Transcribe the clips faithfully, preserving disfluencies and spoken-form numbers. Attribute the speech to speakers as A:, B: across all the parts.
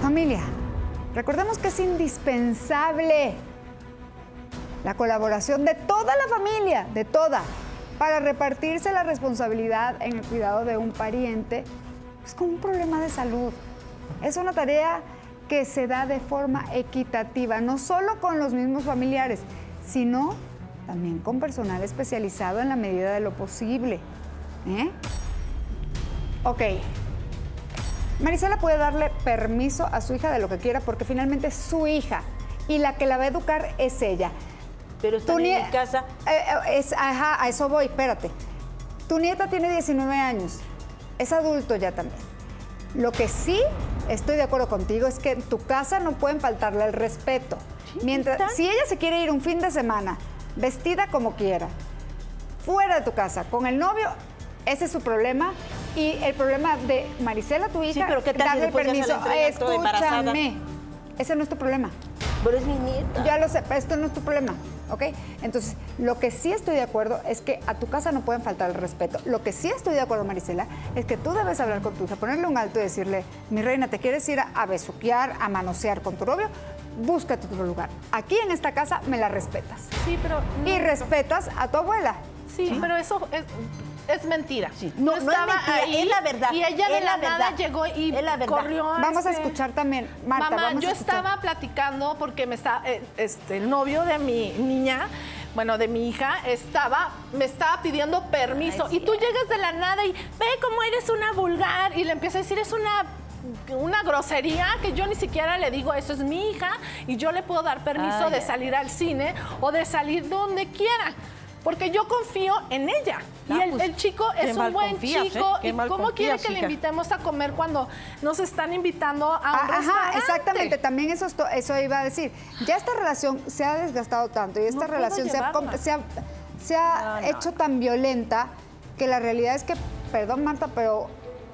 A: Familia, recordemos que es indispensable la colaboración de toda la familia, de toda, para repartirse la responsabilidad en el cuidado de un pariente pues, con un problema de salud. Es una tarea que se da de forma equitativa, no solo con los mismos familiares, sino también con personal especializado en la medida de lo posible. ¿Eh? Ok. Marisela puede darle permiso a su hija de lo que quiera porque finalmente es su hija y la que la va a educar es ella.
B: Pero está en mi casa.
A: Eh, es, ajá, a eso voy, espérate. Tu nieta tiene diecinueve años, es adulto ya también. Lo que sí estoy de acuerdo contigo es que en tu casa no pueden faltarle el respeto.
B: ¿Sí?
A: Mientras, si ella se quiere ir un fin de semana, vestida como quiera, fuera de tu casa, con el novio, ese es su problema. Y el problema de Marisela, tu hija,
B: sí, pero ¿qué tal
A: darle
B: si después
A: permiso.
B: Ya se la entrega toda embarazada?
A: Escúchame, ese no es tu problema.
B: Pero es mi nieta.
A: Ya lo sé, pero esto no es tu problema, ¿ok? Entonces, lo que sí estoy de acuerdo es que a tu casa no pueden faltar el respeto. Lo que sí estoy de acuerdo, Marisela, es que tú debes hablar con tu hija, ponerle un alto y decirle, mi reina, ¿te quieres ir a, a besuquear, a manosear con tu novio? Búscate otro lugar. Aquí en esta casa me la respetas.
C: Sí, pero... No,
A: y respetas a tu abuela.
C: Sí, ¿sí? Pero eso es... Es mentira.
B: Sí. No, no estaba es mentira, ahí, es la verdad.
C: Y ella de
B: es
C: la,
B: la
C: nada llegó y corrió a
A: Vamos
C: este...
A: a escuchar también, Marta.
C: Mamá,
A: vamos
C: yo
A: a escuchar.
C: estaba platicando porque me está, eh, este, el novio de mi niña, bueno, de mi hija, estaba, me estaba pidiendo permiso. Ay, y tú llegas de la nada y ve cómo eres una vulgar. Y le empieza a decir, es una... una grosería que yo ni siquiera le digo, eso es mi hija y yo le puedo dar permiso Ay, de salir al cine o de salir donde quiera. Porque yo confío en ella. No, y el, pues, el chico es un buen confías, chico. ¿Eh? ¿Y cómo confías, quiere que hija? Le invitemos a comer cuando nos están invitando a un
A: Ajá,
C: restaurante?
A: Exactamente. También eso, eso iba a decir. Ya esta relación se ha desgastado tanto y esta no relación se ha, se ha, se ha no, hecho no. tan violenta que la realidad es que, perdón Marta, pero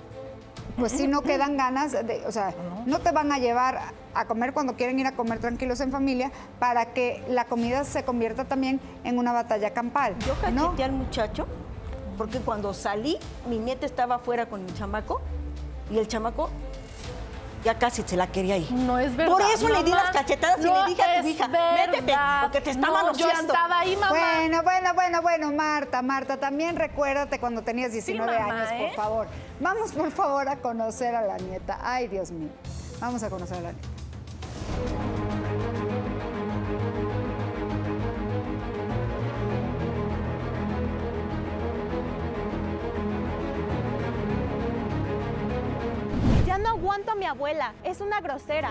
A: pues sí no quedan ganas, de, o sea, no te van a llevar a comer cuando quieren ir a comer tranquilos en familia para que la comida se convierta también en una batalla campal.
B: Yo cacheteé
A: ¿no?
B: al muchacho porque cuando salí, mi nieta estaba afuera con el chamaco y el chamaco ya casi se la quería ir.
C: No es verdad.
B: Por eso mamá, le di las cachetadas y
C: no
B: le dije a tu hija,
C: verdad.
B: Métete, porque te está
C: no,
B: manoseando.
C: Yo estaba ahí, mamá.
A: Bueno, bueno, bueno, bueno, Marta, Marta, también recuérdate cuando tenías diecinueve
C: sí, mamá,
A: años,
C: ¿eh?
A: por favor. Vamos, por favor, a conocer a la nieta. Ay, Dios mío. Vamos a conocer a la nieta.
D: Ya no aguanto a mi abuela, es una grosera.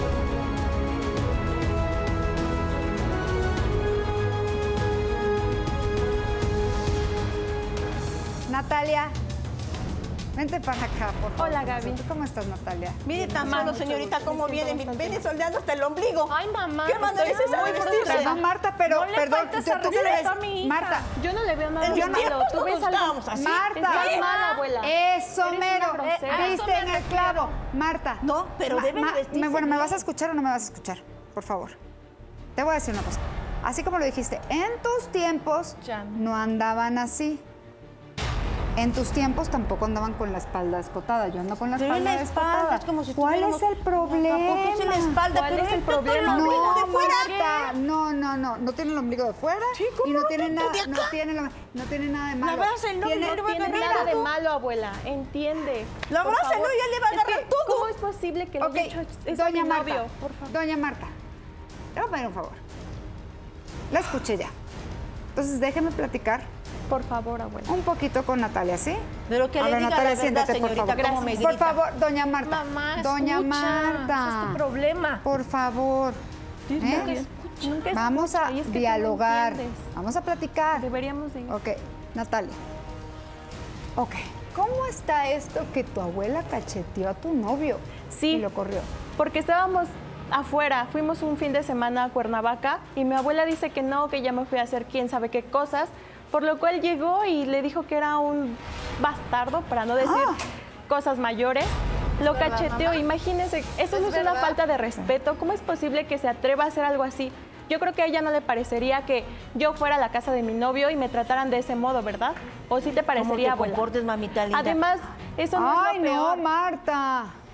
A: Natalia, vente para acá, por favor.
D: Hola, Gaby.
A: ¿Cómo estás, Natalia?
B: Mire tan malo, señorita, cómo viene. Viene soldeando hasta el ombligo.
C: Ay, mamá.
B: ¿Qué manera es esa de vestirse?
A: Perdón, Marta, pero...
C: No le
A: perdón,
C: faltes
A: tú, tú
C: respeto
A: ves,
C: a mi hija.
A: Marta.
D: Yo no le veo nada
B: Yo
D: malo.
B: no,
D: Tú ves algo...
B: estábamos así.
A: Marta.
D: Estás mal, abuela.
A: Eso,
D: Eres
A: mero.
D: una grosera.
A: Viste
C: Eso me
A: en el clavo. Marta.
B: No, pero
A: Ma-
B: debe
A: ma-
B: vestirse
A: me- Bueno, ¿me
B: bien.
A: vas a escuchar o no me vas a escuchar? Por favor. Te voy a decir una cosa. Así como lo dijiste, en tus tiempos
C: Ya no.
A: no andaban así. En tus tiempos tampoco andaban con la espalda escotada. Yo ando con la
B: Pero
A: espalda
B: en la espalda,
A: escotada.
B: es como si
A: ¿Cuál
B: tuviéramos-
A: es el problema?
B: Tampoco es en la espalda,
D: ¿Cuál
B: pero
D: es el
B: está todo
D: problema?
B: ombligo
A: No,
B: de fuera.
A: Marta, no, no, no, no tiene el ombligo de fuera
B: Sí, ¿cómo
A: y no
B: no?
A: tiene
B: ¿Tú
A: nada,
B: de
A: no
B: acá?
A: tiene, lo- no tiene nada de malo.
B: abraza el novio,
A: Tiene-
B: no le va a
D: No tiene
B: agarrar
D: nada de
B: todo.
D: malo, abuela. Entiende.
B: La
D: Por
B: abraza,
D: favor.
B: no, ya le va a
D: Es
B: agarrar
D: que,
B: todo.
D: ¿Cómo es posible que le
A: Ok,
D: haya hecho eso a mi
A: doña Marta,
D: novio? Por favor.
A: doña Marta, le voy a pedir un favor. La escuché ya. Entonces déjeme platicar
D: Por favor, abuela.
A: un poquito con Natalia, ¿sí?
B: Pero que
A: A
B: le
A: ver,
B: diga
A: Natalia,
B: la verdad,
A: siéntate, por
B: señorita,
A: favor.
B: cómo me
A: Por
B: grita.
A: favor, doña Marta.
C: Mamá,
A: doña
C: escucha.
A: Marta.
C: Ese es tu problema.
A: Por favor.
D: Nunca
A: ¿eh?
D: escucha, nunca
A: Vamos a
D: escucha, y es que tú no
A: dialogar.
D: entiendes.
A: Vamos a platicar.
D: Deberíamos de ir.
A: Ok, Natalia. Ok, ¿cómo está esto que tu abuela cacheteó a tu novio
D: Sí.
A: y lo corrió?
D: Porque estábamos afuera, fuimos un fin de semana a Cuernavaca y mi abuela dice que no, que ya me fui a hacer quién sabe qué cosas, por lo cual llegó y le dijo que era un bastardo, para no decir
A: Ah.
D: cosas mayores. Lo cacheteó, imagínense, eso no es una falta de respeto. ¿Cómo es posible que se atreva a hacer algo así? Yo creo que a ella no le parecería que yo fuera a la casa de mi novio y me trataran de ese modo, ¿verdad? ¿O sí te
B: ¿Cómo te
D: parecería, abuela?
B: comportes, mamita linda?
D: Además, eso no
A: Ay,
D: es lo
A: no,
D: peor.
A: Marta.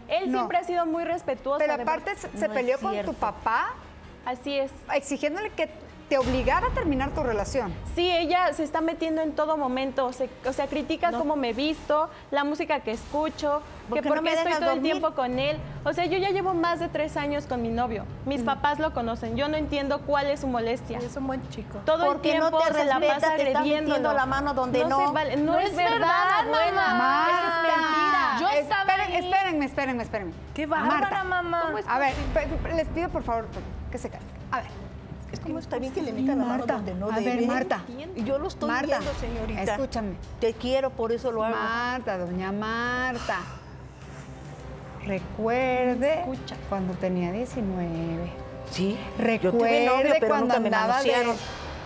D: Él
A: No.
D: siempre ha sido muy respetuoso.
A: Pero
D: de
A: aparte
D: verdad.
A: se, se
B: No
A: peleó
B: es
A: con
B: cierto.
A: tu papá
D: Así es.
A: exigiéndole que te obligara a terminar tu relación.
D: Sí, ella se está metiendo en todo momento, se- o sea, critica cómo me visto, la música que escucho,
B: ¿Por
D: que
B: qué
D: por
B: no
D: qué
B: me
D: estoy
B: dejas
D: todo el
B: dormir?
D: tiempo con él. O sea, yo ya llevo más de tres años con mi novio. Mis papás lo conocen, yo no entiendo cuál es su molestia.
C: Es un buen chico.
D: Todo
B: Porque
D: el
B: no
D: tiempo
B: te
D: se la
B: respeta,
D: pasa
B: te está
D: agrediéndolo.
B: metiendo la mano donde no.
D: se vale- no,
C: No
D: es
C: es
D: verdad,
C: verdad,
D: abuela.
C: mamá.
D: Eso es mentira.
C: Yo estaba
A: esperen,
C: ahí.
A: espérenme, espérenme, espérenme.
C: Qué bárbara,
A: Marta,
C: mamá.
D: ¿cómo es
A: A ver, pe- pe- les pido por favor que se callen. A ver,
B: Es como está bien que le metan la mano
A: Marta,
B: donde no
A: a ver,
B: deben.
A: Marta.
B: Y yo lo estoy
A: Marta,
B: viendo, señorita.
A: escúchame.
B: Te quiero, por eso lo hago.
A: Marta, doña Marta. Recuerde
D: Escucha.
A: cuando tenía diecinueve.
B: Sí.
A: Recuerde
B: yo tuve novio, pero
A: cuando
B: nunca me
A: andaba de-
B: manosearon.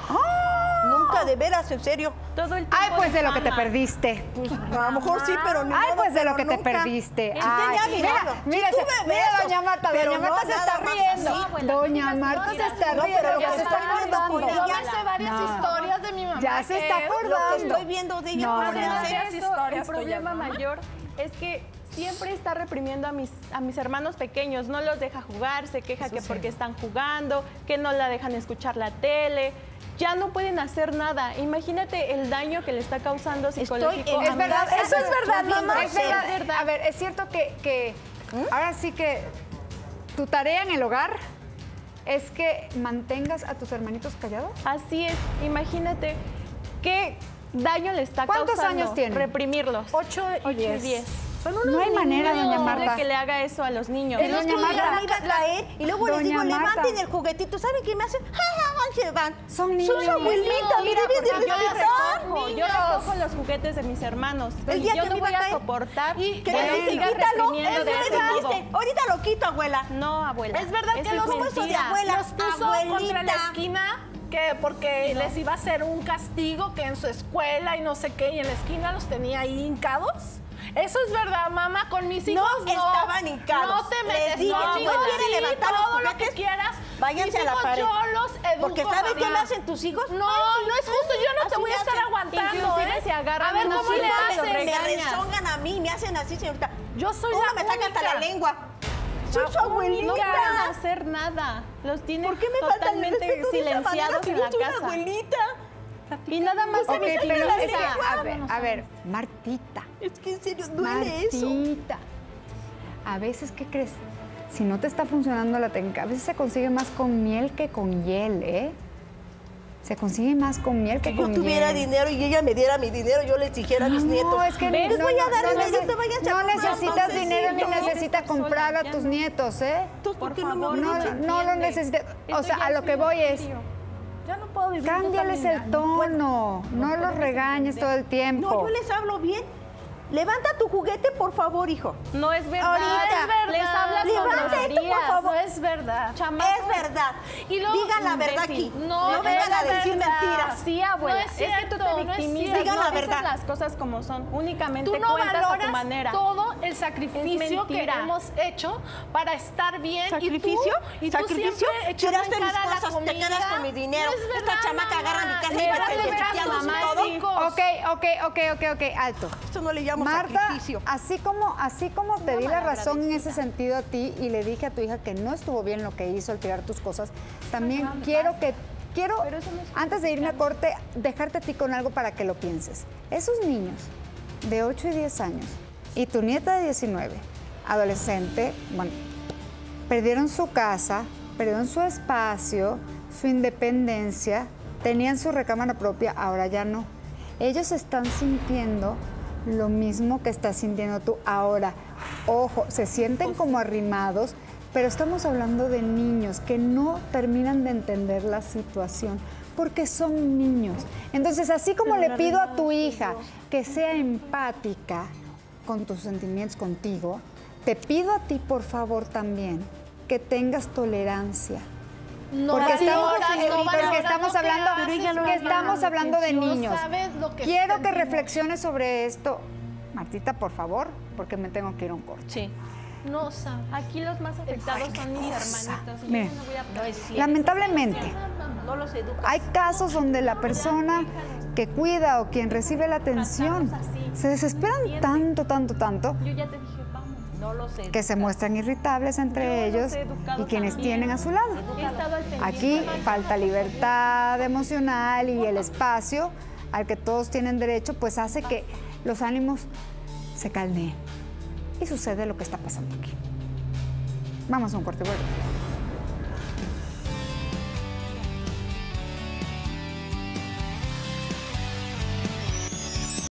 B: Nunca, de veras, en serio.
D: Todo el tiempo
A: Ay, pues de lo que te
D: fama.
A: perdiste.
B: Pues a lo mejor sí, pero ni
A: Ay,
B: modo,
A: pues de
B: pero
A: lo que te
B: nunca.
A: perdiste.
B: Es que
A: Ay,
B: ya, mira,
A: mira,
B: sí
A: mira,
B: tuve
A: se- mira,
B: besos,
A: doña Marta,
B: pero
A: doña
B: no
A: Marta se
B: nada
A: está
B: más
A: riendo.
B: así.
D: abuela,
A: Doña
D: no digas
A: Marta se
D: mentiras.
A: está
B: No,
A: riendo.
B: pero
A: Ya
B: lo
A: se
B: que
A: está
B: estoy viendo
A: acordando.
B: con
C: Yo
B: ella-
C: me sé varias
A: No.
C: historias de mi mamá.
A: Ya se
C: que
A: está
C: es
A: acordando.
B: Lo que estoy viendo de ella.
A: No,
B: por
A: no.
B: ejemplo,
C: Varias
D: Eso,
C: historias,
D: el problema
C: doña mamá.
D: mayor es que siempre está reprimiendo a mis, a mis hermanos pequeños, no los deja jugar, se queja que porque están jugando, que no la dejan escuchar la tele, ya no pueden hacer nada. Imagínate el daño que le está causando psicológico.
B: en-
D: a
A: Es
D: mi
A: verdad,
D: casa.
A: eso es verdad,
B: Estoy
A: mamá.
B: viendo
A: Es verdad.
D: serio.
A: A ver, es cierto que, que ahora sí que tu tarea en el hogar es que mantengas a tus hermanitos callados.
D: Así es, imagínate qué daño le está
A: ¿Cuántos
D: causando
A: años tiene?
D: reprimirlos.
C: Ocho y diez.
D: diez.
C: Son unos
A: No hay manera,
C: niños.
A: doña
D: Es
A: Marta.
D: posible que le haga eso a los niños.
A: El
B: El
A: doña
B: otro día
A: Marta.
B: me iba a caer y luego les
A: Doña
B: digo,
A: Marta.
B: levanten el juguetito. ¿Saben qué me hacen? ¡Ja, ja, ja! Se van.
A: Son niños.
B: Son su abuelita, mira,
D: Porque
B: bien de
D: yo les
B: respetar.
D: recojo, yo recojo los juguetes de mis hermanos.
B: El
D: Y
B: día
D: yo
B: que
D: no
B: me iba
D: voy
B: a
D: a
B: caer.
D: soportar
B: Y que
D: que
B: le
D: me
B: dicen,
D: siga
B: quítalo.
D: reprimiendo
B: Es
D: de
B: lo
D: ese
B: que
D: modo.
B: dijiste. Ahorita lo quito, abuela.
D: No, abuela.
C: Es verdad
D: eso
C: que
D: es
C: los
B: puso de
D: mentira.
B: abuela.
C: Los puso
B: Abuelita.
C: contra la esquina que porque les iba a hacer un castigo que en su escuela y no sé qué, y en la esquina los tenía ahí hincados. Eso es verdad, mamá, con mis hijos no.
B: estaban hincados.
C: No te
B: Les
C: metes
B: dije,
C: conmigo,
B: si quieren
C: sí,
B: levantar los
C: todo lo que
B: juguetes,
C: quieras.
B: váyanse
C: Mis
B: a la
C: hijos
B: pared.
C: yo los educo.
B: Porque ¿saben qué
C: mamá.
B: me hacen tus hijos?
C: No, no es justo, yo no te
B: Así
C: voy a
B: me
C: estar
B: hacen.
C: aguantando,
D: Inclusive
C: ¿eh?
D: se agarran
C: A ver
D: unos
C: cómo le
D: hijos,
C: haces.
D: los
B: Me
D: regañas.
B: rezongan a mí, me hacen así, señorita.
C: Yo soy
B: Uno
C: la
B: me saca hasta
C: única.
B: la lengua. Soy
C: La
B: su abuelita.
D: No pueden hacer nada. Los tienen
B: ¿Por qué me falta el
D: totalmente
B: respeto de esa manera
D: silenciados
B: si
D: en
B: yo
D: la
B: soy una
D: casa.
B: abuelita?
D: Y nada más se
A: Ok,
D: me
A: pero
D: la
A: es que,
D: lengua.
A: a ver, a ver, Martita.
B: Es que en serio duele eso.
A: Martita. A veces, ¿qué crees? Si no te está funcionando la técnica, a veces se consigue más con miel que con hiel, ¿eh? Se consigue más con miel que
B: Si
A: con
B: yo tuviera
A: hiel.
B: dinero y ella me diera mi dinero, yo le exigiera a mis nietos.
A: No, es que
D: ¿Ves?
B: Les voy a dar
A: no,
B: dinero,
A: neces-
B: te vayas a
A: no
B: comprar
A: necesitas
B: pan
A: dinero ni
B: sencillo.
A: necesitas
D: Sola,
A: comprar a
D: ya
A: tus
D: no.
A: nietos, ¿eh?
B: Entonces, ¿por qué
D: Por
B: no me
D: favor,
A: No,
B: obligan?
A: no lo
D: entiende.
A: necesitas. O
D: Esto
A: sea,
D: ya
A: a lo
D: es
A: que
D: muy
A: voy es,
D: serio.
C: Ya no puedo vivir. yo
A: cámbiales
C: también,
A: el
C: ya no puedo.
A: tono, no los regañes todo el tiempo.
B: No, yo les hablo bien. Levanta tu juguete, por favor, hijo.
D: No es verdad.
B: Ahorita.
C: Es verdad.
D: Les hablas con
B: Levanta esto, por
D: groserías.
B: favor.
C: No es verdad.
D: Chamacos.
B: Es verdad.
C: Y luego,
B: Digan la verdad aquí.
D: imbécil.
C: No,
B: No vengan a
C: es
B: decir
C: verdad.
B: mentiras.
D: Sí, abuela.
C: No es
D: es, que tú
C: cierto,
D: te
C: no es
D: victimizas.
C: cierto.
B: Digan
D: no
B: la
D: dices
B: verdad.
D: las cosas como son. Únicamente
C: Tú no
D: cuentas a tu
C: valoras
D: manera.
C: todo el sacrificio
D: Es
C: que
D: mentira.
C: hemos hecho para estar bien.
B: ¿Sacrificio?
C: Y tú, y tú
B: ¿Sacrificio?
C: siempre echando
B: Tiraste
C: en
B: mis
C: cara la
B: cosas, te
C: comida.
B: quedas con mi dinero.
C: No es
B: Esta
C: verdad,
B: chamaca agarra mi
C: mamá.
B: casa y
C: Le
B: me
C: vale
B: te
C: ver a
B: chequean
C: sus
B: mamá todo.
C: hijos.
A: Ok, ok, ok, ok, ok, alto.
B: Esto no le llamo
A: Marta,
B: sacrificio.
A: así como, así como te di la razón en ese sentido a ti y le dije a tu hija que no estuvo bien lo que hizo al tirar tus cosas, también quiero que, quiero,
D: Pero eso no es
A: antes de irme a corte, dejarte a ti con algo para que lo pienses. Esos niños de ocho y diez años y tu nieta de diecinueve, adolescente, bueno, perdieron su casa, perdieron su espacio, su independencia, tenían su recámara propia, ahora ya no. Ellos están sintiendo lo mismo que estás sintiendo tú ahora. Ojo, se sienten como arrimados, pero estamos hablando de niños que no terminan de entender la situación porque son niños. Entonces, así como le pido a tu hija que sea empática con tus sentimientos contigo, te pido a ti, por favor, también que tengas tolerancia.
C: No
A: Porque estamos,
C: valoras,
A: eh,
C: no
A: porque
C: valoras
A: estamos
C: lo que
A: hablando,
C: haces,
A: que
C: no
A: estamos
C: valoras
A: hablando de
C: lo que- no
A: niños.
C: sabes lo que
A: Quiero que
C: sentimos.
A: reflexiones sobre esto. Martita, por favor, porque me tengo que ir a un corte.
D: Sí.
C: No sabes.
D: Aquí los más afectados son mis hermanitos. y yo
A: Miren,
D: no voy a
B: No es cierto.
A: Lamentablemente,
B: No los educas.
A: hay casos donde la persona que cuida o quien recibe la atención se desesperan tanto, tanto, tanto,
D: Yo ya te dije, vamos.
B: No lo sé.
A: que se muestran irritables entre
D: Yo los
A: ellos
D: he educado
A: y quienes
D: también.
A: tienen a su lado.
D: He estado al pendiente.
A: Aquí falta libertad emocional y el espacio al que todos tienen derecho, pues hace que los ánimos se calmeen. Y sucede lo que está pasando aquí. Vamos a un corte, vuelvo.